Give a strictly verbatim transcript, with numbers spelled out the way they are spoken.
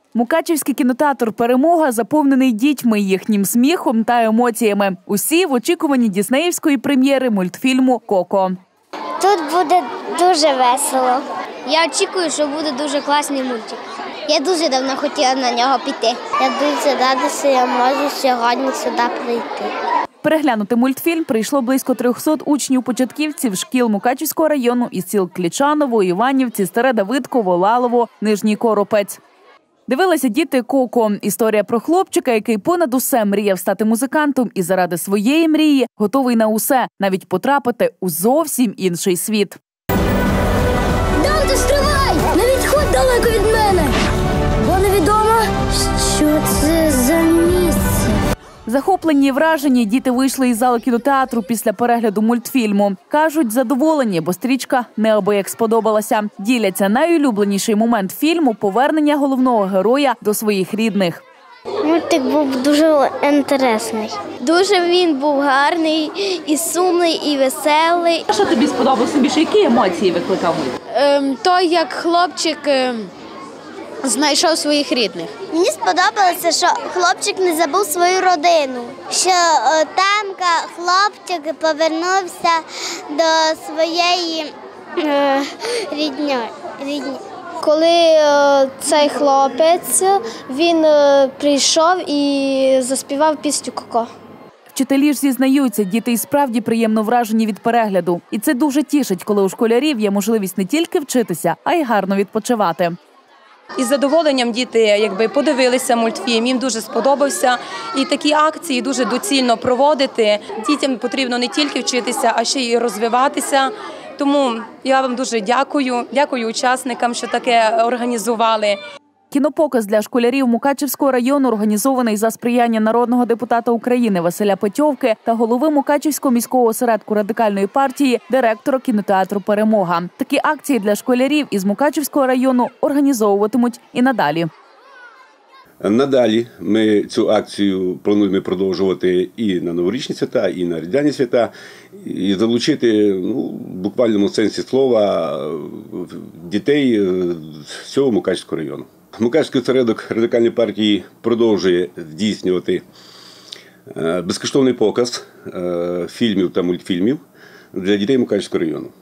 Мукачівський кінотеатр «Перемога» заповнений дітьми, їхнім сміхом та емоціями. Усі в очікуванні діснеївської прем'єри мультфільму «Коко». Тут буде дуже весело. Я очікую, що буде дуже класний мультик. Я дуже давно хотіла на нього піти. Я дуже рада, що я можу сьогодні сюди прийти. Переглянути мультфільм прийшло близько трьохсот учнів-початківців шкіл Мукачівського району із сіл Клічаново, Іванівці, Старе Давидково, Лалово, Нижній Коропець. Дивилися діти «Коко» – історія про хлопчика, який понад усе мріяв стати музикантом і заради своєї мрії готовий на усе, навіть потрапити у зовсім інший світ. Данте, стривай! Не відходь далеко від мене! Бо невідомо, що це за місце. Захоплені і вражені діти вийшли із залу кінотеатру після перегляду мультфільму. Кажуть, задоволені, бо стрічка неабияк сподобалася. Діляться найулюбленіший момент фільму – повернення головного героя до своїх рідних. Мультик був дуже інтересний. Дуже він був гарний, і сумний, і веселий. Що тобі сподобалося більше? Які емоції викликав? Ем, той, як хлопчик ем, знайшов своїх рідних. Мені сподобалося, що хлопчик не забув свою родину. Що о, там хлопчик повернувся до своєї е, рідні. рідні. Коли е, цей хлопець, він е, прийшов і заспівав пісню «Коко». Вчителі ж зізнаються, діти і справді приємно вражені від перегляду. І це дуже тішить, коли у школярів є можливість не тільки вчитися, а й гарно відпочивати. Із задоволенням діти якби подивилися мультфільм, їм дуже сподобався. І такі акції дуже доцільно проводити. Дітям потрібно не тільки вчитися, а ще й розвиватися. Тому я вам дуже дякую, дякую учасникам, що таке організували. Кінопоказ для школярів Мукачівського району організований за сприяння народного депутата України Василя Петьовки та голови Мукачівського міського осередку Радикальної партії, директора кінотеатру «Перемога». Такі акції для школярів із Мукачівського району організовуватимуть і надалі. Надалі ми цю акцію плануємо продовжувати і на новорічні свята, і на різдвяні свята, і залучити, ну, в буквальному сенсі слова, дітей з всього Мукачівського району. Мукачівський осередок Радикальної партії продовжує здійснювати безкоштовний показ фільмів та мультфільмів для дітей Мукачівського району.